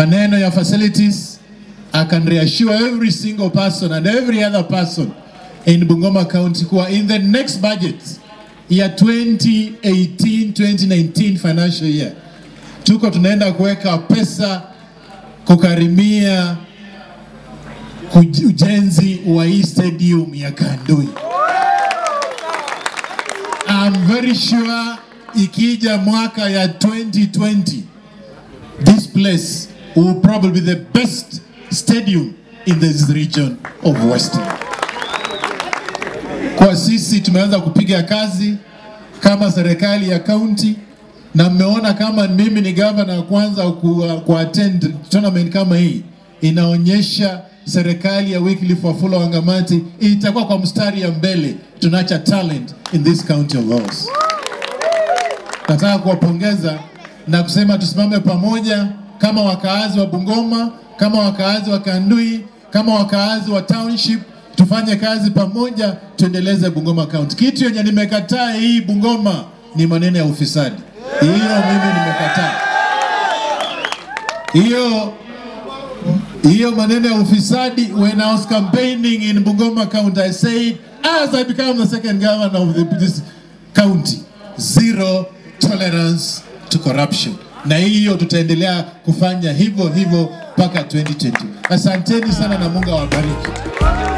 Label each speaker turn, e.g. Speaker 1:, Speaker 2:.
Speaker 1: Maneno ya facilities, I can reassure every single person and every other person in Bungoma County kuwa in the next budget, year 2018-2019 financial year, tuko tunaenda kuweka pesa kukarimia ujenzi wa hii stadium ya Kandui. I'm very sure ikija mwaka ya 2020, this place will probably be the best stadium in this region of Western. Kwa sisi tumeanza kupiga kazi kama serikali ya county, na mmeona kama mimi ni governor kwanza attend tournament kama hii, inaonyesha serikali ya Wycliffe Wafula Wangamati itakuwa kwa mstari ya mbele. Tunacha talent in this county of ours. Nataka kuwapongeza na kusema tusimame pamoja kama wakaazi wa Bungoma, kama wakaazi wa Kandui, kama wakaazi wa township, tufanye kazi pamoja, tuendeleze Bungoma County. Kitu yenye nimekataa hii Bungoma ni maneno ya ufisadi. Hiyo mimi nimekataa. Hiyo maneno ya ufisadi. When I was campaigning in Bungoma County, I said, as I become the second governor of this county, zero tolerance to corruption. Na hiyo tutaendelea kufanya hivyo mpaka 2020. Asanteni sana na Mungu awabariki.